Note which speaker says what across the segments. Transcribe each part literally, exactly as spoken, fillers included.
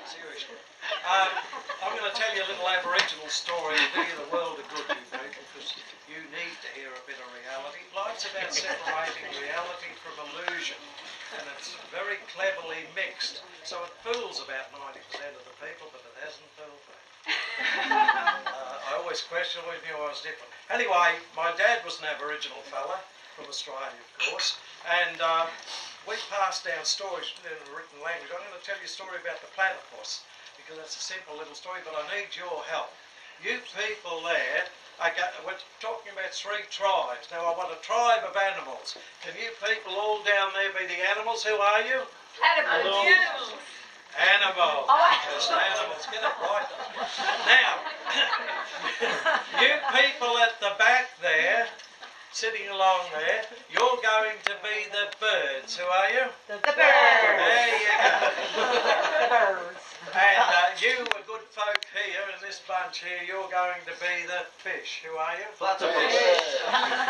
Speaker 1: seriously. Um, I'm going to tell you a little Aboriginal story to do you the world of good, you people, because you need to hear a bit of reality. Life's about separating reality from illusion, and it's very cleverly mixed. So it fools about ninety percent of the people, but it hasn't fooled me. uh, I always question, always knew I was different. Anyway, my dad was an Aboriginal fella from Australia, of course, and uh, we passed down stories in a written language. I'm going to tell you a story about the platypus, because it's a simple little story, but I need your help. You people there, I got, we're talking about three tribes. Now I want a tribe of animals. Can you people all down there be the animals? Who are you?
Speaker 2: Animals. Animals.
Speaker 1: Animals.
Speaker 2: Oh.
Speaker 1: Just animals. Get it right. Now, you people at the back there, sitting along there, you're going to be the birds. Who are you?
Speaker 2: The, the birds.
Speaker 1: There you go.
Speaker 2: The birds.
Speaker 1: And uh, you are good folk here in this bunch here, you're going to be the fish. Who are you?
Speaker 3: Platypus.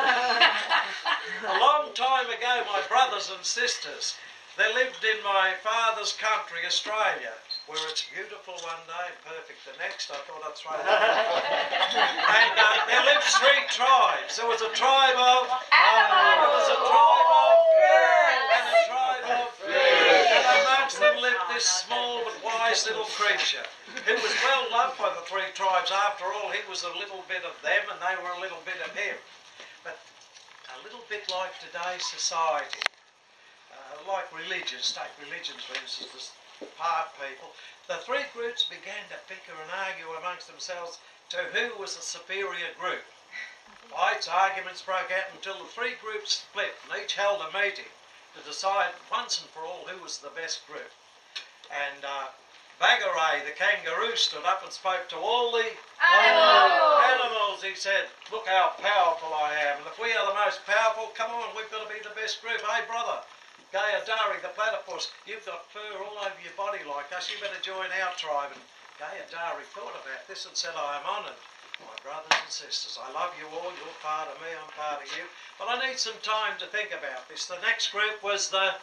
Speaker 1: A long time ago, my brothers and sisters, they lived in my father's country, Australia, where it's beautiful one day and perfect the next. I thought I'd throw that in. And uh, there lived three tribes. There was a tribe of animals. There was a tribe of birds. And a tribe of fish. And amongst them lived this small but wise little creature who was well loved by the three tribes. After all, he was a little bit of them and they were a little bit of him. But a little bit like today's society. Uh, like religions, take religions for instance, the part people, the three groups began to bicker and argue amongst themselves to who was the superior group. Fights, arguments broke out until the three groups split and each held a meeting to decide once and for all who was the best group. And uh, Baggeray, the kangaroo, stood up and spoke to all the
Speaker 2: Animals.
Speaker 1: animals. He said, look how powerful I am, and if we are the most powerful, come on, we've got to be the best group. Hey brother, Gayadari, the platypus, you've got fur all over your body like us, you better join our tribe. And Gayadari thought about this and said, I am honoured, my brothers and sisters. I love you all, you're part of me, I'm part of you. But I need some time to think about this. The next group was the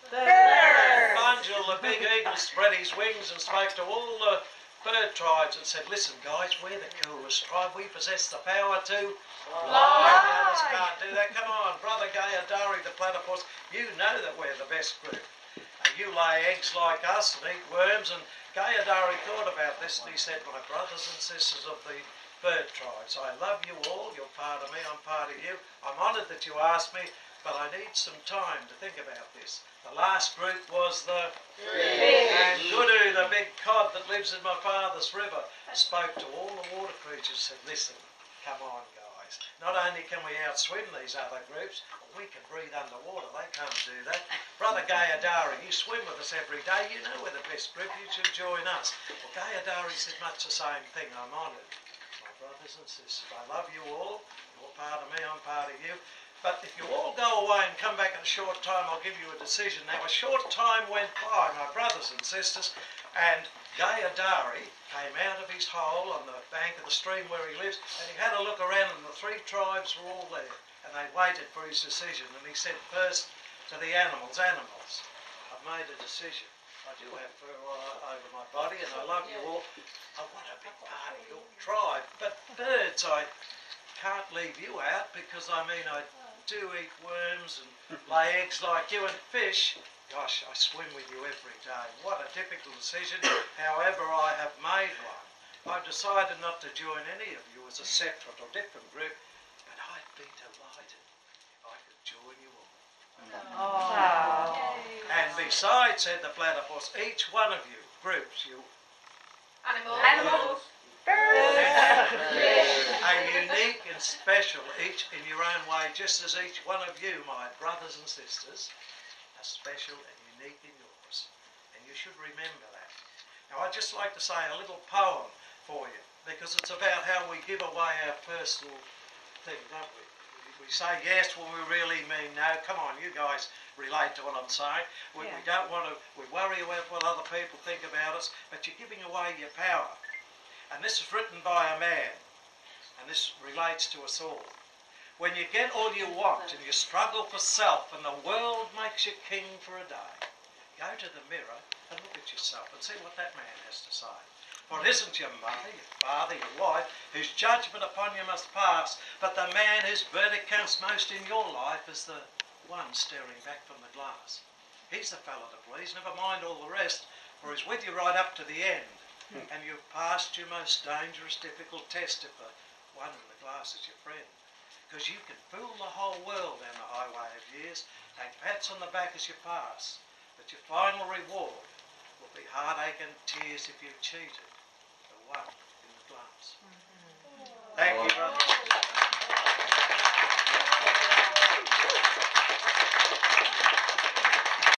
Speaker 2: Birds.
Speaker 1: Bunjil, the big eagle, spread his wings and spoke to all the bird tribes and said, listen guys, we're the coolest tribe, we possess the power to fly. The others can't do that. Come on, brother Gayadari, the platypus, you know that we're the best group. And you lay eggs like us and eat worms. And Gayadari thought about this and he said, my brothers and sisters of the bird tribes, I love you all, you're part of me, I'm part of you. I'm honoured that you asked me, but I need some time to think about this. The last group was the fish. And Gudu, the big cod that lives in my father's river, spoke to all the water creatures and said, listen, come on guys, not only can we outswim these other groups, we can breathe underwater, they can't do that. Brother Gayadari, you swim with us every day, you know we're the best group, you should join us. Well, Gayadari said much the same thing, I'm honoured. My brothers and sisters, I love you all, you're part of me, I'm part of you. But if you all go away and come back in a short time, I'll give you a decision. Now, a short time went by, my brothers and sisters, and Gayadari came out of his hole on the bank of the stream where he lives, and he had a look around, and the three tribes were all there, and they waited for his decision. And he said first to the animals, animals, I've made a decision. I do have fur all over my body, and I love you all. I want to be part of your tribe. But birds, I can't leave you out, because, I mean, I do eat worms and lay eggs like you, and fish, gosh, I swim with you every day. What a difficult decision. However, I have made one. I've decided not to join any of you as a separate or different group, but I'd be delighted if I could join you all.
Speaker 2: Oh.
Speaker 1: And besides, said the platypus, each one of you groups you
Speaker 2: Animals. Animals.
Speaker 1: a unique and special, each in your own way, just as each one of you, my brothers and sisters, are special and unique in yours. And you should remember that. Now, I'd just like to say a little poem for you, because it's about how we give away our personal thing, don't we? We say yes when we really mean no. Come on, you guys relate to what I'm saying. We,
Speaker 2: Yeah.
Speaker 1: we don't want to, we worry about what other people think about us, but you're giving away your power. And this is written by a man, and this relates to us all. When you get all you want and you struggle for self and the world makes you king for a day, go to the mirror and look at yourself and see what that man has to say. For it isn't your mother, your father, your wife, whose judgment upon you must pass, but the man whose verdict counts most in your life is the one staring back from the glass. He's the fellow to please, never mind all the rest, for he's with you right up to the end. And you've passed your most dangerous, difficult test if the one in the glass is your friend. Because you can fool the whole world down the highway of years, take pats on the back as you pass, but your final reward will be heartache and tears if you've cheated the one in the glass. Thank you, brother.